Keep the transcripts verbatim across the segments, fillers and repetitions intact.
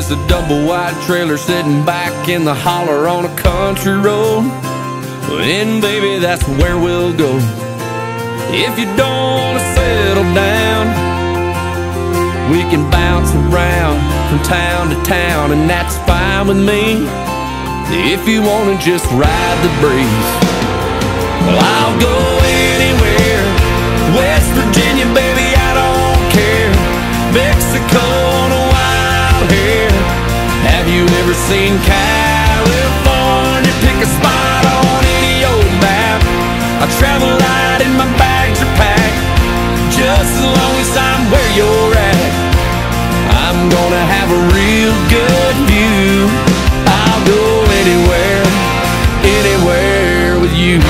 Just a double wide trailer sitting back in the holler on a country road. And baby, that's where we'll go. If you don't wanna settle down, we can bounce around from town to town, and that's fine with me. If you wanna just ride the breeze, well, I'll go anywhere. West Virginia, baby, I don't care. Mexico on a wild hair. Have you ever seen California? Pick a spot on any old map. I travel light and my bags are packed. Just as long as I'm where you're at, I'm gonna have a real good view. I'll go anywhere, anywhere with you.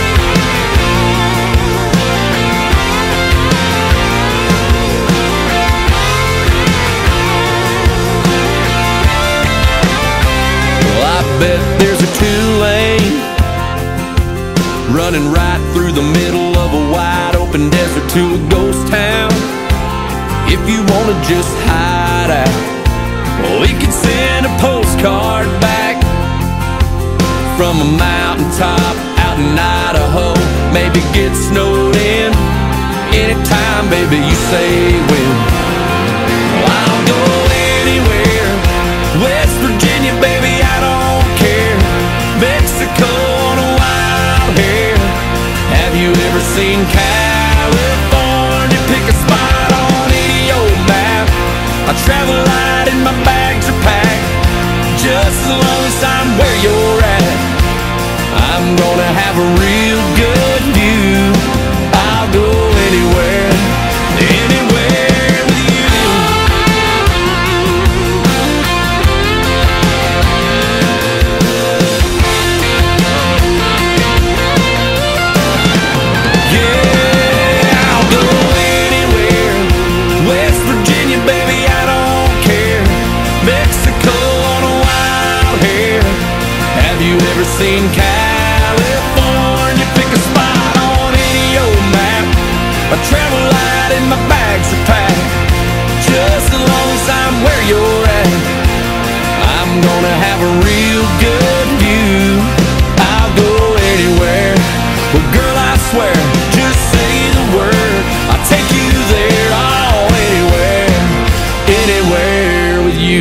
Bet there's a two-lane running right through the middle of a wide open desert to a ghost town. If you wanna just hide out, well, we could send a postcard back from a mountaintop out in Idaho. Maybe get snowed in anytime, baby, you say when. Well, I'll go anywhere. West Virginia, baby, I don't Mexico on a wild hair. Have you ever seen California? Pick a spot on any old map. I travel light and my bags are packed. Just as long as I'm where you're at, I'm gonna have a real good view. I'll go anywhere, anywhere with you. Seen California? Pick a spot on any old map. I travel light and my bags are packed. Just as long as I'm where you're at, I'm gonna have a real good view. I'll go anywhere. Well, girl, I swear, just say the word, I'll take you there. Oh, anywhere, anywhere with you.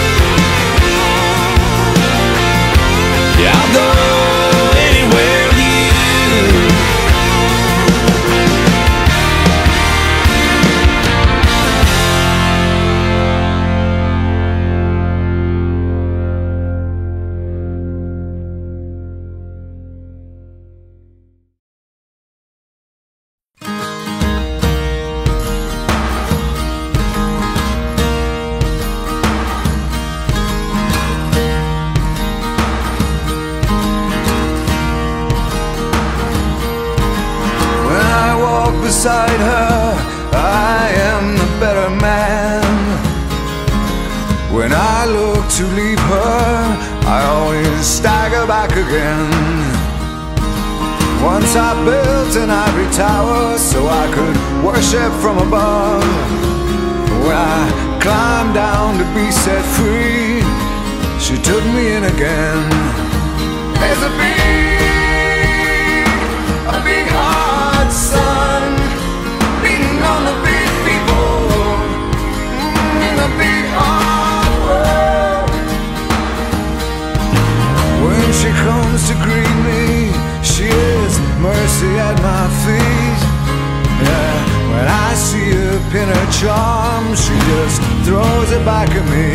Yeah, I'll go anywhere with you. Beside her, I am the better man. When I look to leave her, I always stagger back again. Once I built an ivory tower so I could worship from above. When I climbed down to be set free, she took me in again. There's a big, a big hard sun on the big people in the big hard world. When she comes to greet me, she is mercy at my feet. Yeah, when I see her pin her charm, she just throws it back at me.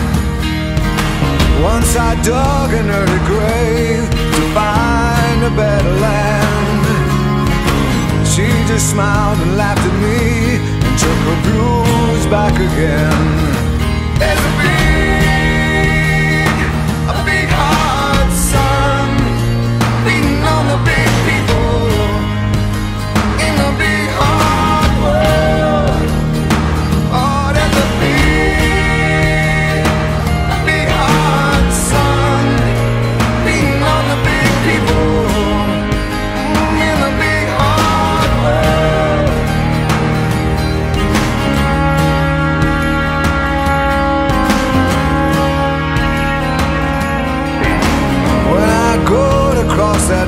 Once I dug an early grave to find a better land. She just smiled and laughed at me and took her blues back again. There's a big, a big hard sun beating on the big people in the big hard world. Oh, there's a big, a big hard sun beating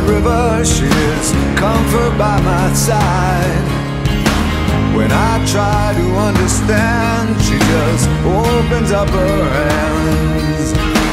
river, she is comfort by my side. When I try to understand, she just opens up her hands.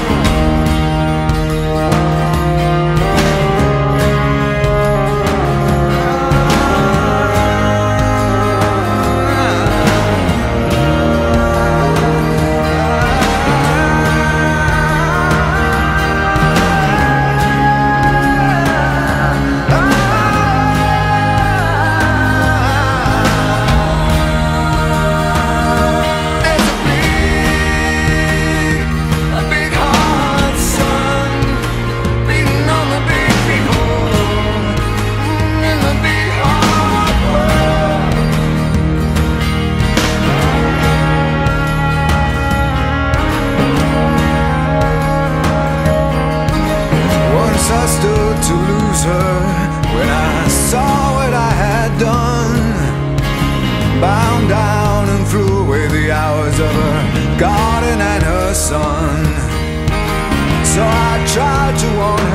I stood to lose her when I saw what I had done. Bound down and threw away the hours of her garden and her son. So I tried to warn